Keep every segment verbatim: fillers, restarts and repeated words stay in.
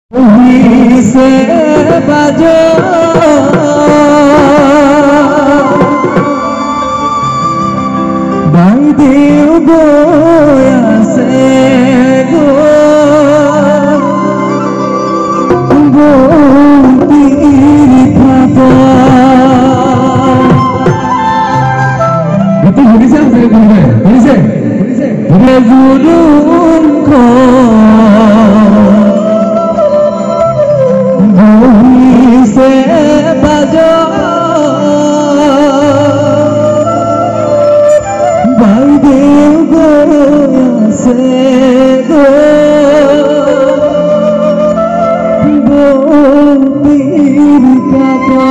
से बाजो भाई देव गोया से गो बोलती था betul ini saya saya ini ini saya ini saya जुनून को वही से बजो भाई देव गोया से गो बोल पीर का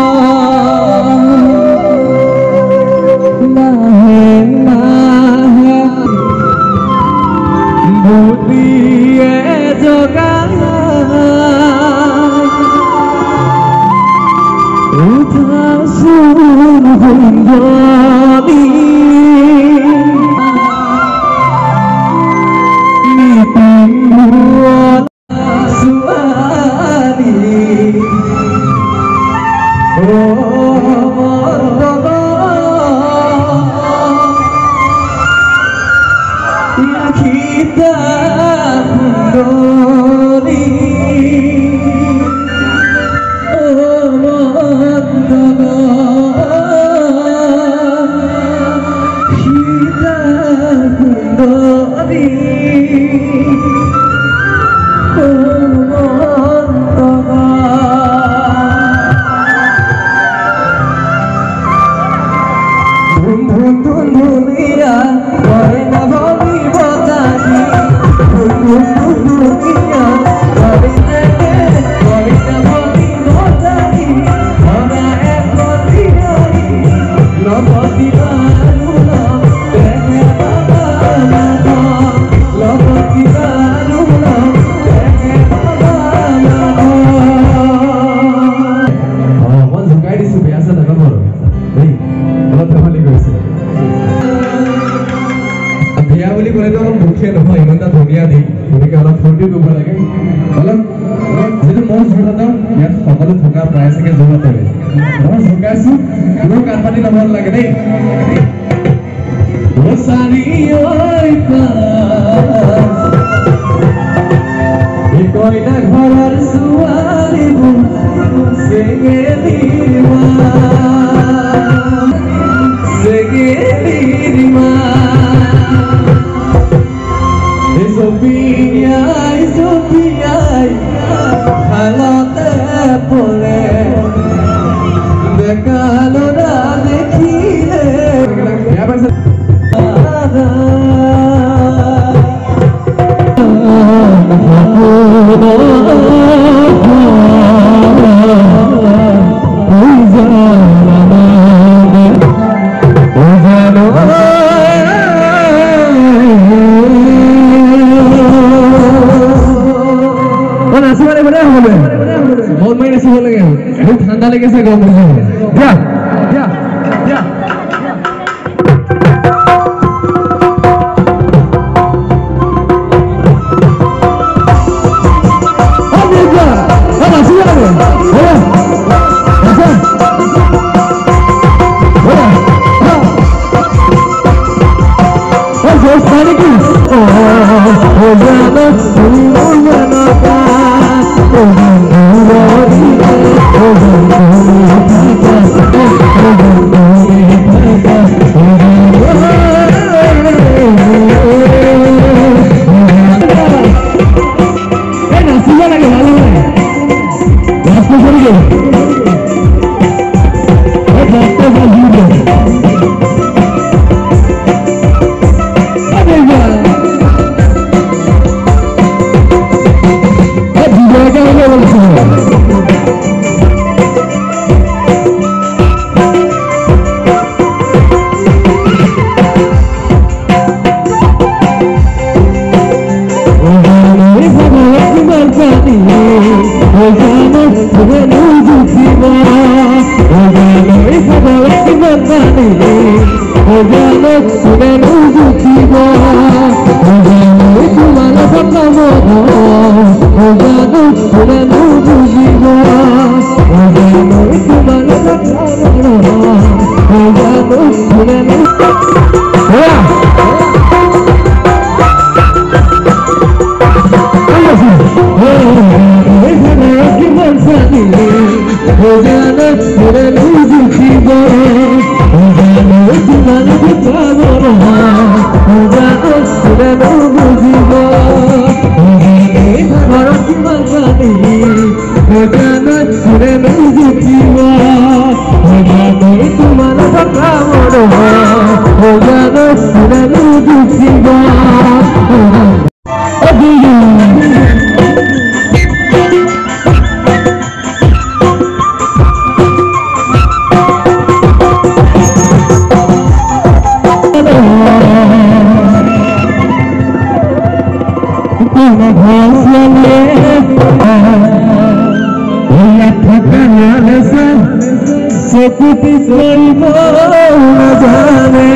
Oh, জানো বুঝিব ও জানো তোমার কথা ও জানো শুনে জীবন সাথিলে ও জানো শুনে বুঝিব ও জানো তোমার কথা ও জানো শুনে বুঝিব Gana sure meji kiwa, gana tumara kamoro, gana sure meji kiwa. Adiyo. Kuna bhasle. Sekuti koribo na jane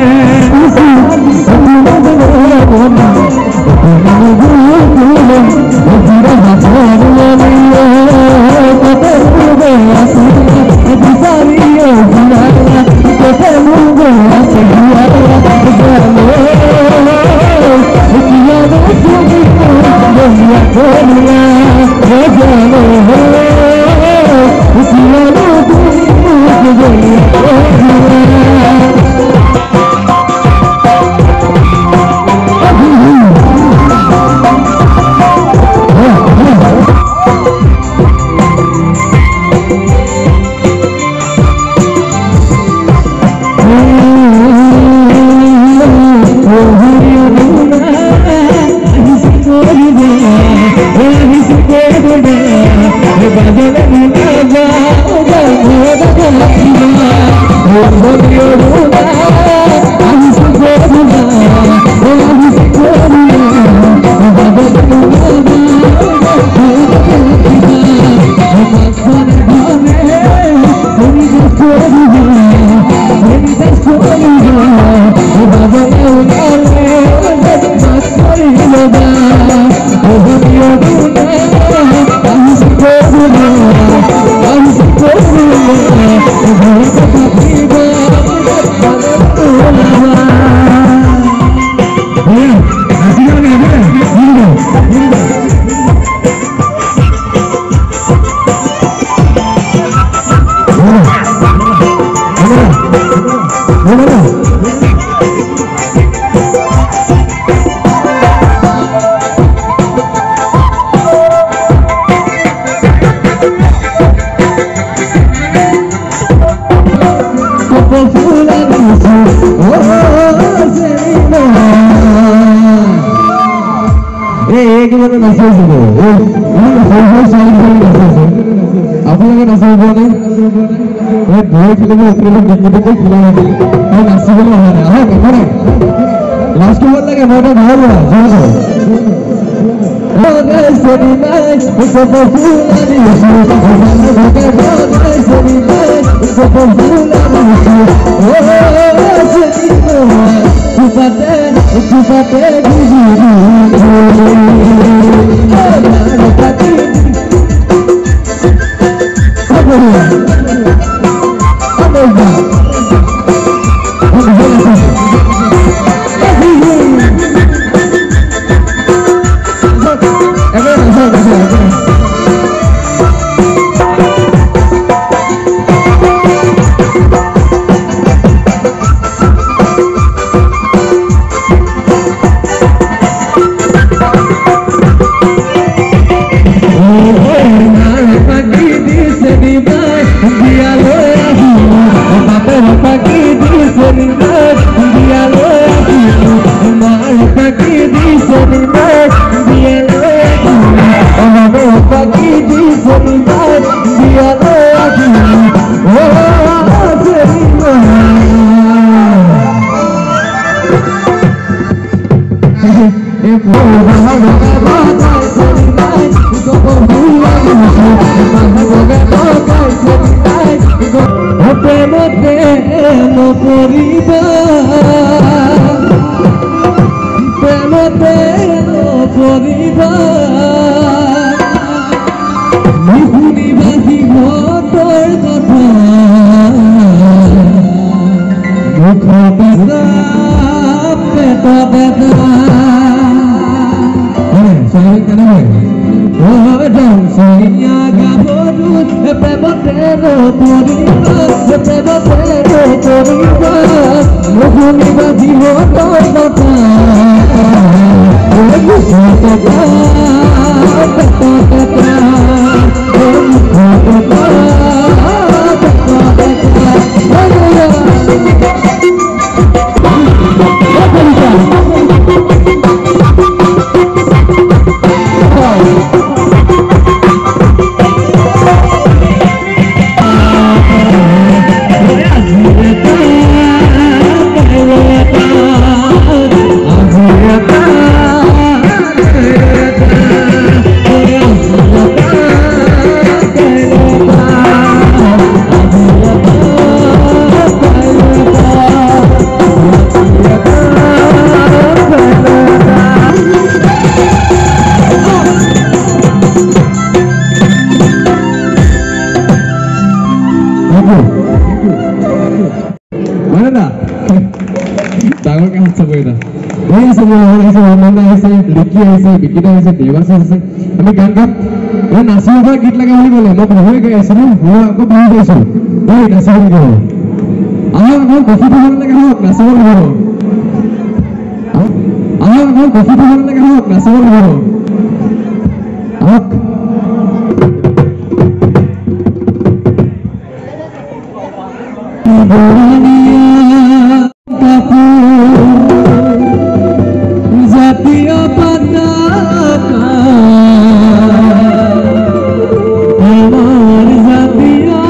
শুনিবা সিহঁতৰ কথা মুখত এটা পেটত এটা ছোৱালী কেনে হয় ডাংচীয়া গাভৰু প্ৰেমতে নপৰিবা প্ৰেমতে নপৰিবা নুশুনিবা সিহঁতৰ কথা মুখত এটা পেটত এটা মুখত এটা আমি গান গাম নাচিব পৰা গীত লাগে বুলি ক'লে মই বিহুৱে গাই আছিলো মই আকৌ বিহু গাইছো এই নাচিব লাগিব আহক আকৌ কফি খাব লাগে হওক নাচিব লাগিব আহক আকৌ কফি খাব লাগে হওক নাচিব লাগিব আহক জাতীয় পতাকা আমার জাতীয়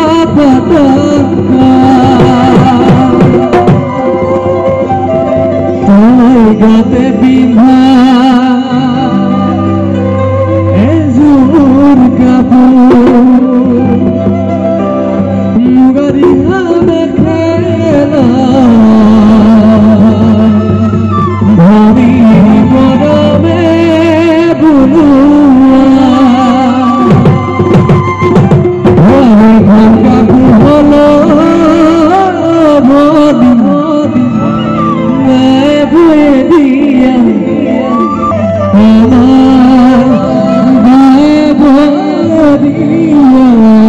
পতাকা তোর গাতে বিন্ধা এজোর কাপড় মুগারি হামে খেলা ধরি মরমে বুলুয়া ওরে ভাঙ্গা হলো মদি মে বুয়ে দিয়া আমার গায়ে ভরে দিয়া